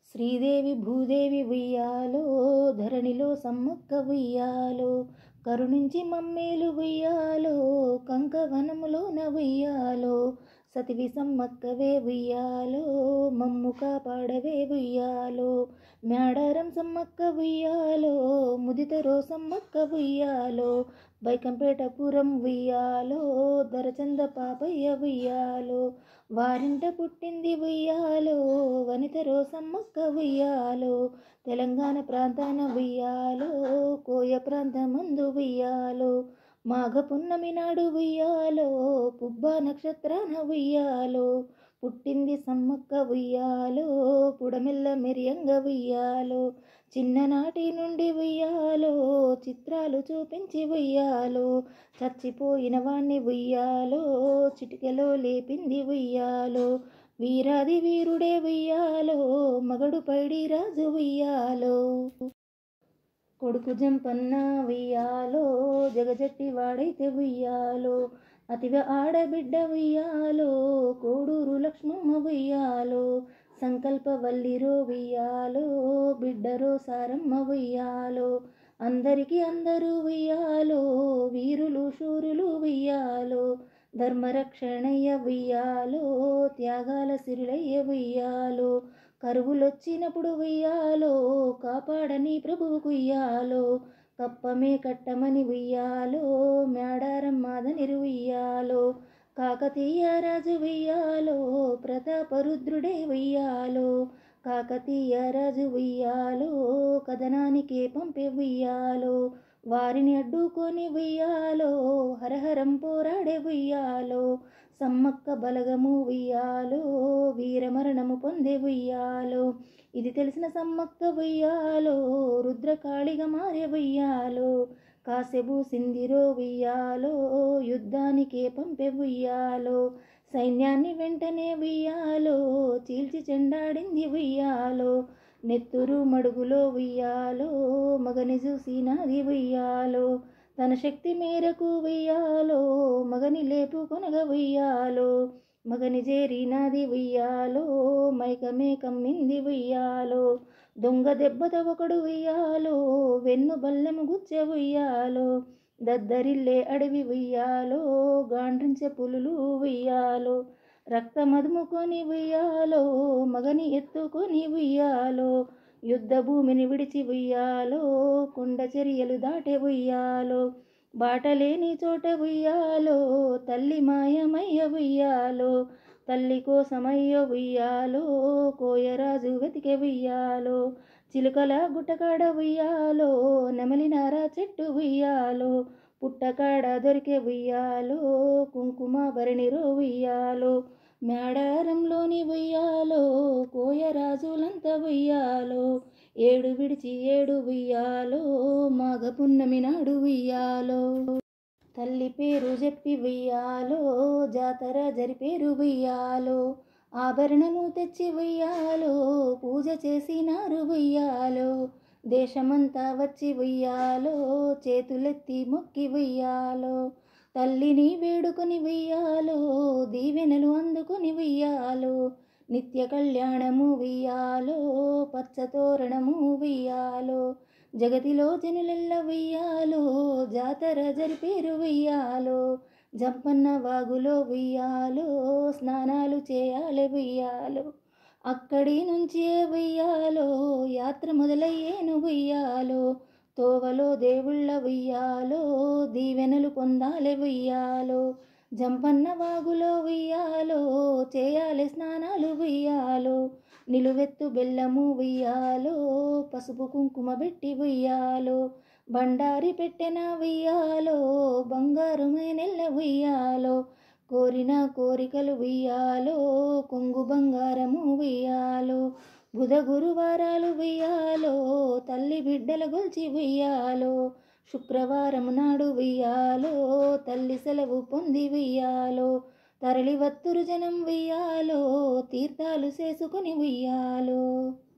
శ్రీదేవి భూదేవి ఉయ్యాలో, ధరణిలో సమ్మక్క ఉయ్యాలో, కరుణించి మమ్మేలు ఉయ్యాలో, కంకవనములోన ఉయ్యాలో, సతివి సమ్మక్కవే ఉయ్యాలో, మమ్ము కాపాడవే ఉయ్యాలో, మేడారం సమ్మక్క ఉయ్యాలో, ముదితరో సమ్మక్క ఉయ్యాలో, బైకంపేటపురం ఉయ్యాలో, దరచంద పాపయ్య ఉయ్యాలో, వారింట పుట్టింది ఉయ్యాలో, వనితరో సమ్మక్క ఉయ్యాలో, తెలంగాణ ప్రాంతాన ఉయ్యాలో, కోయ ప్రాంతమందు ఉయ్యాలో, మాఘ పున్నమి నాడు ఉయ్యాలో, పుబ్బ నక్షత్రాన ఉయ్యాలో, పుట్టింది సమ్మక్క ఉయ్యాలో, పుడమిల్ల మెరియంగ ఉయ్యాలో, చిన్ననాటి నుండి ఉయ్యాలో, చిత్రాలు చూపించి ఉయ్యాలో, చచ్చిపోయిన వాణ్ణి ఉయ్యాలో, చిటికెలో లేపింది ఉయ్యాలో, వీరాది వీరుడే ఉయ్యాలో, మగడు పైడి రాజు ఉయ్యాలో, కొడుకు జంపన్న ఉయ్యాలో, జగజట్టి వాడైతే ఉయ్యాలో, అతివ ఆడబిడ్డ ఉయ్యాలో, కోడూరు లక్ష్మమ్మ ఉయ్యాలో, సంకల్పవల్లిరో ఉయ్యాలో, బిడ్డరో సారమ్మ ఉయ్యాలో, అందరికీ అందరూ ఉయ్యాలో, వీరులు శూరులు ఉయ్యాలో, ధర్మరక్షణయ్య ఉయ్యాలో, త్యాగాల సిరులయ్య ఉయ్యాలో, కరువులొచ్చినప్పుడు ఉయ్యాలో, కాపాడని ప్రభువుకు ఉయ్యాలో, కప్పమే కట్టమని ఉయ్యాలో, మేడారం మాదనిరు ఉయ్యాలో, కాకతీయ రాజు ఉయ్యాలో, ప్రతాపరుద్రుడే ఉయ్యాలో, కాకతీయ రాజు ఉయ్యాలో, కథనానికే పంపే ఉయ్యాలో, వారిని అడ్డుకొని ఉయ్యాలో, హరహరం పోరాడే ఉయ్యాలో, సమ్మక్క బలగము ఉయ్యాలో, వీరమరణము పొందే ఉయ్యాలో, ఇది తెలిసిన సమ్మక్క ఉయ్యాలో, రుద్రకాళిగా మారే ఉయ్యాలో, కాసెబు సిందిరో ఉయ్యాలో, యుద్ధానికే పంపే ఉయ్యాలో, సైన్యాన్ని వెంటనే ఉయ్యాలో, చీల్చి చెండాడింది ఉయ్యాలో, నెత్తురు మడుగులో ఉయ్యాలో, మగని చూసినది ఉయ్యాలో, తన శక్తి మేరకు ఉయ్యాలో, మగని లేపుకొనగ ఉయ్యాలో, మగని చేరినది ఉయ్యాలో, మైకమే కమ్మింది ఉయ్యాలో, దొంగ దెబ్బత ఒకడు ఉయ్యాలో, వెన్ను బల్లెము గుచ్చె ఉయ్యాలో, దద్దరిల్లే అడవి ఉయ్యాలో, గాండ్రించే పులులు ఉయ్యాలో, రక్తమదుముకొని ఉయ్యాలో, మగని ఎత్తుకొని ఉయ్యాలో, యుద్ధ భూమిని విడిచి ఉయ్యాలో, కొండ చర్యలు దాటే ఉయ్యాలో, బాటలేని చోట ఉయ్యాలో, తల్లి మాయమయ్య ఉయ్యాలో, తల్లి కోసమయ్య ఉయ్యాలో, కోయరాజు వెతికే ఉయ్యాలో, చిలుకల గుట్టకాడ ఉయ్యాలో, నెమలినార చెట్టు ఉయ్యాలో, పుట్టకాడ దొరికే ఉయ్యాలో, కుంకుమ భరణిరో ఉయ్యాలో, మేడారంలోని ఉయ్యాలో, కోయరాజులంతా ఉయ్యాలో, ఏడు విడిచి ఏడు ఉయ్యాలో, మాఘ పున్నమి నాడు ఉయ్యాలో, తల్లి పేరు చెప్పి ఉయ్యాలో, జాతర జరిపేరు ఉయ్యాలో, ఆభరణము తెచ్చి ఉయ్యాలో, పూజ చేసినారు ఉయ్యాలో, దేశమంతా వచ్చి ఉయ్యాలో, చేతులెత్తి మొక్కి ఉయ్యాలో, తల్లిని వేడుకొని ఉయ్యాలో, దీవెనలు అందుకొని ఉయ్యాలో, నిత్య కళ్యాణము ఉయ్యాలో, పచ్చతోరణము ఉయ్యాలో, జగతిలో జనులెల్ల ఉయ్యాలో, జాతర జరిపేరు ఉయ్యాలో, జంపన్న వాగులో ఉయ్యాలో, స్నానాలు చేయాలి ఉయ్యాలో, అక్కడి నుంచి ఉయ్యాలో, యాత్ర మొదలయ్యేను ఉయ్యాలో, తోవలో దేవుళ్ళ ఉయ్యాలో, దీవెనలు పొందాలి ఉయ్యాలో, జంపన్న వాగులో ఉయ్యాలో, చేయాలి స్నానాలు ఉయ్యాలో, నిలువెత్తు బెల్లము ఉయ్యాలో, పసుపు కుంకుమ పెట్టి ఉయ్యాలో, బండారి పెట్టెన ఉయ్యాలో, బంగారుమైనెల్ల ఉయ్యాలో, కోరిన కోరికలు ఉయ్యాలో, కొంగు బంగారము ఉయ్యాలో, బుధ గురువారాలు ఉయ్యాలో, తల్లి బిడ్డల గొల్చి ఉయ్యాలో, శుక్రవారం నాడు ఉయ్యాలో, తల్లి సెలవు పొంది ఉయ్యాలో, తరలి వత్తురు జనం ఉయ్యాలో, తీర్థాలు చేసుకొని ఉయ్యాలో.